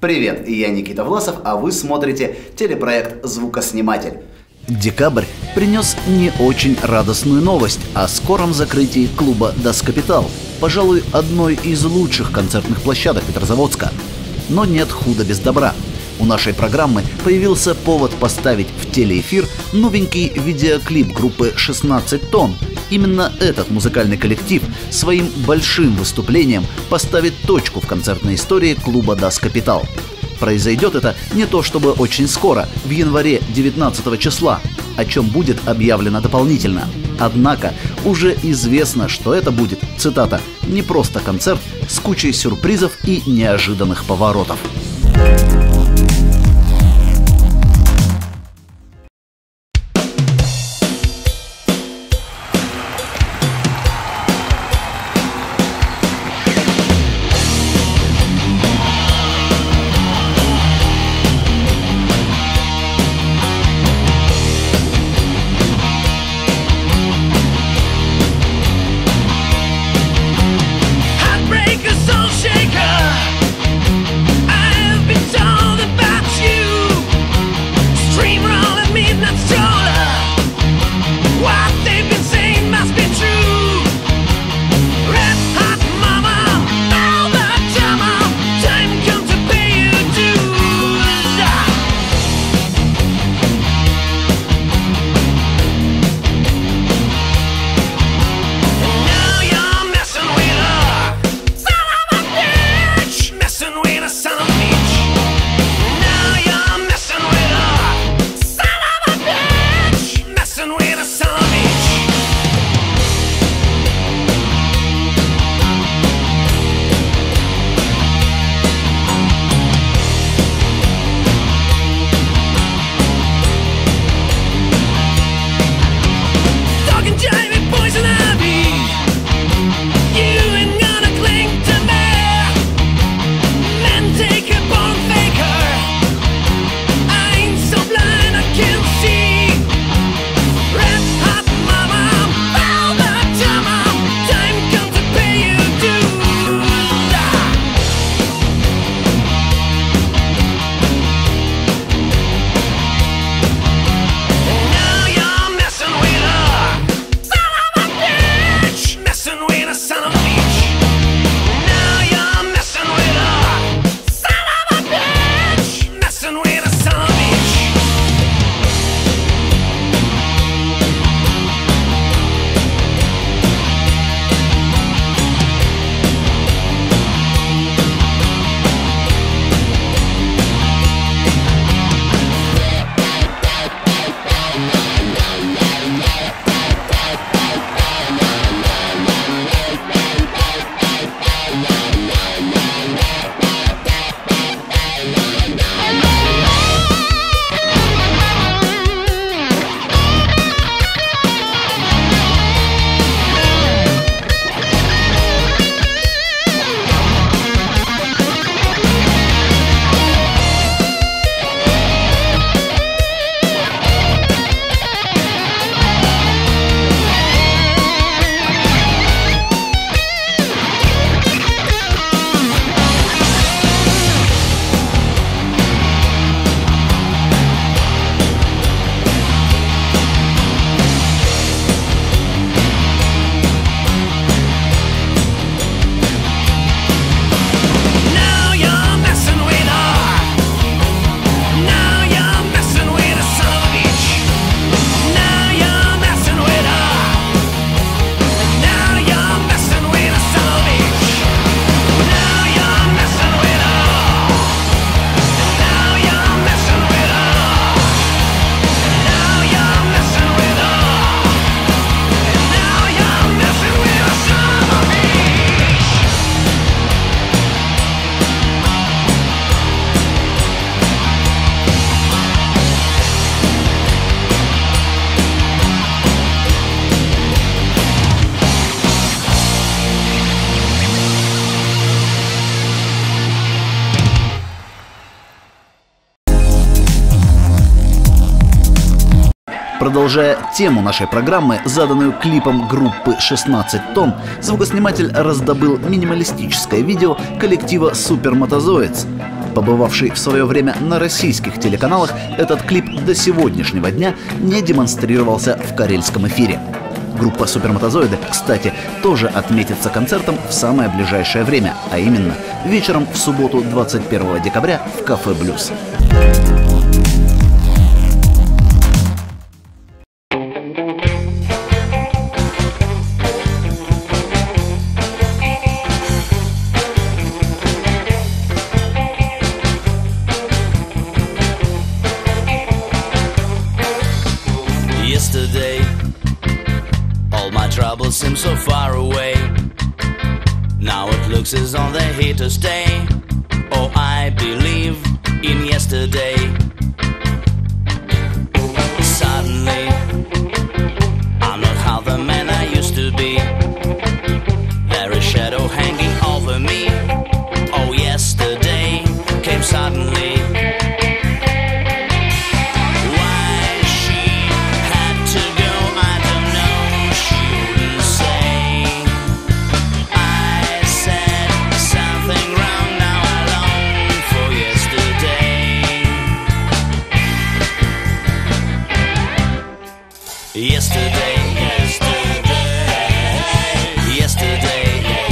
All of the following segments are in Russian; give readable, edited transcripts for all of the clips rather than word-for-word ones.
Привет, я Никита Власов, а вы смотрите телепроект «Звукосниматель». Декабрь принес не очень радостную новость о скором закрытии клуба Das Kapital, пожалуй, одной из лучших концертных площадок Петрозаводска. Но нет худа без добра. У нашей программы появился повод поставить в телеэфир новенький видеоклип группы «16 тонн». Именно этот музыкальный коллектив своим большим выступлением поставит точку в концертной истории клуба Das Kapital. Произойдет это не то чтобы очень скоро, в январе 19 числа, о чем будет объявлено дополнительно. Однако уже известно, что это будет, цитата, «не просто концерт с кучей сюрпризов и неожиданных поворотов». Продолжая тему нашей программы, заданную клипом группы «16 тонн», звукосниматель раздобыл минималистическое видео коллектива Супермотозоидс. побывавший в свое время на российских телеканалах, этот клип до сегодняшнего дня не демонстрировался в карельском эфире. Группа «Супермотозоиды», кстати, тоже отметится концертом в самое ближайшее время, а именно вечером в субботу 21 декабря в кафе «Блюз». Yesterday, all my troubles seem so far away. Now it looks as though they're here to stay. Oh, I believe in yesterday. Suddenly, I'm not how the man I used to be. There is shadow hanging over me. Oh, yesterday came suddenly. Yesterday, yesterday, yesterday,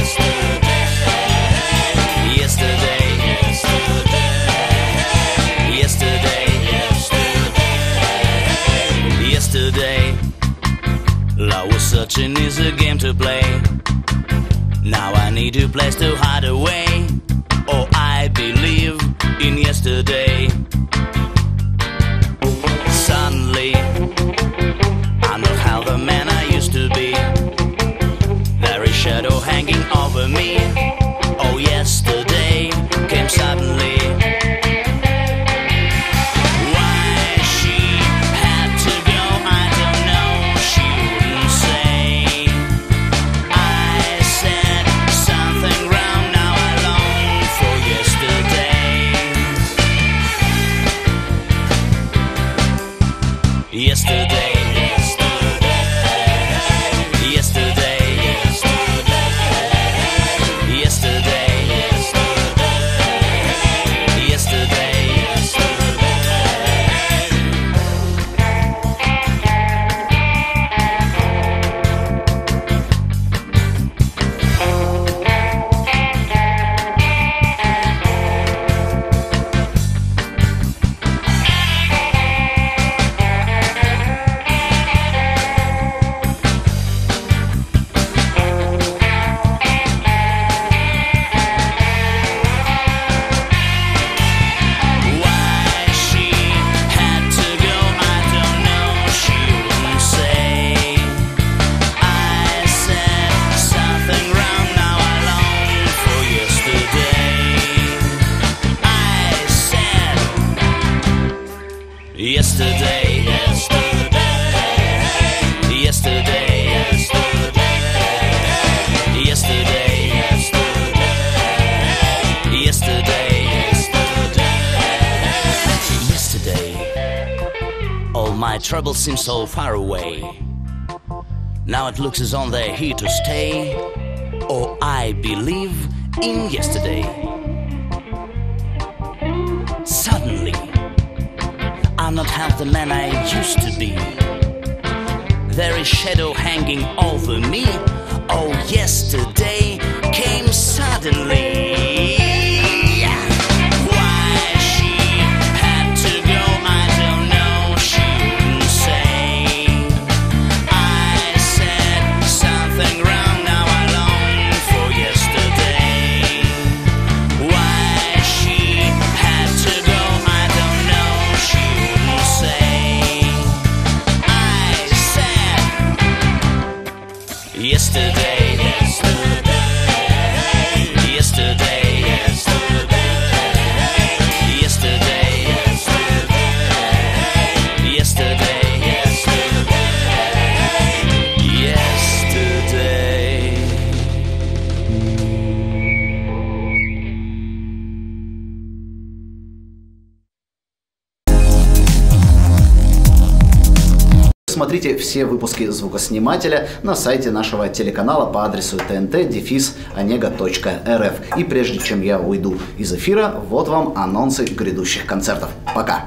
yesterday, yesterday, yesterday, yesterday. Love was such an easy game to play. Now I need a place to hide away. Oh, I believe in yesterday. Suddenly, I'm not how the man I used to be. There is shadow hanging over me. Oh, yesterday came suddenly. Why she had to go, I don't know. She wouldn't say. I said something wrong, now I long for yesterday. Yesterday. Yesterday, yesterday, yesterday, yesterday, yesterday, yesterday. All my troubles seem so far away. Now it looks as though they're here to stay. Oh, I believe in yesterday. Suddenly, I'm not half the man I used to be. There is shadow hanging over me. Oh, yesterday came suddenly. Why she had to go, I don't know. She wouldn't say. I said something wrong, now I long for yesterday. Why she had to go, I don't know. She wouldn't say. I said yesterday, yesterday, yesterday. смотрите все выпуски «Звукоснимателя» на сайте нашего телеканала по адресу tnt-onega.rf. И прежде чем я уйду из эфира, вот вам анонсы грядущих концертов. Пока!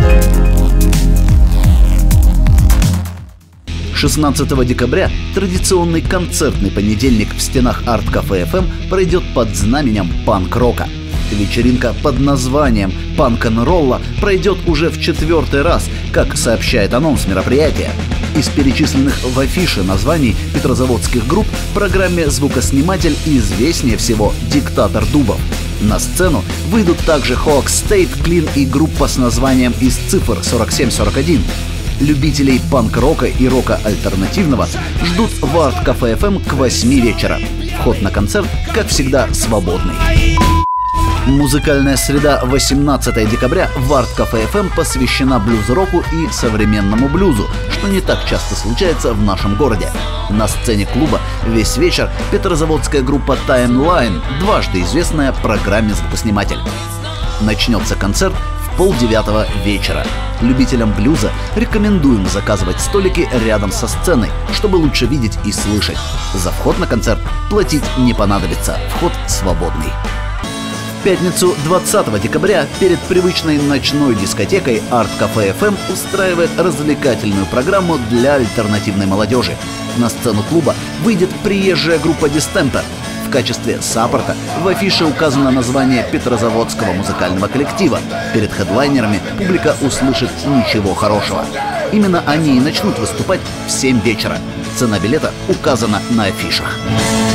16 декабря традиционный концертный понедельник в стенах Арт-кафе FM пройдет под знаменем панк-рока. Вечеринка под названием «Панк-н-ролла» пройдет уже в 4-й раз, как сообщает анонс мероприятия. Из перечисленных в афише названий петрозаводских групп в программе «Звукосниматель» известнее всего «Диктатор дубов». На сцену выйдут также Hoax State, Clean и группа с названием «Из цифр 4741». Любителей панк-рока и рока альтернативного ждут в Арт-кафе FM к 8 вечера. Вход на концерт, как всегда, свободный. Музыкальная среда 18 декабря в Арт-кафе FM посвящена блюз-року и современному блюзу, что не так часто случается в нашем городе. На сцене клуба весь вечер петрозаводская группа Timeline, дважды известная программе «Звукосниматель». Начнется концерт в 8:30 вечера. Любителям блюза рекомендуем заказывать столики рядом со сценой, чтобы лучше видеть и слышать. За вход на концерт платить не понадобится, вход свободный. В пятницу 20 декабря перед привычной ночной дискотекой Арт-кафе FM устраивает развлекательную программу для альтернативной молодежи. На сцену клуба выйдет приезжая группа Дистемпер. В качестве саппорта в афише указано название петрозаводского музыкального коллектива. Перед хедлайнерами публика услышит ничего хорошего. Именно они и начнут выступать в 7 вечера. Цена билета указана на афишах.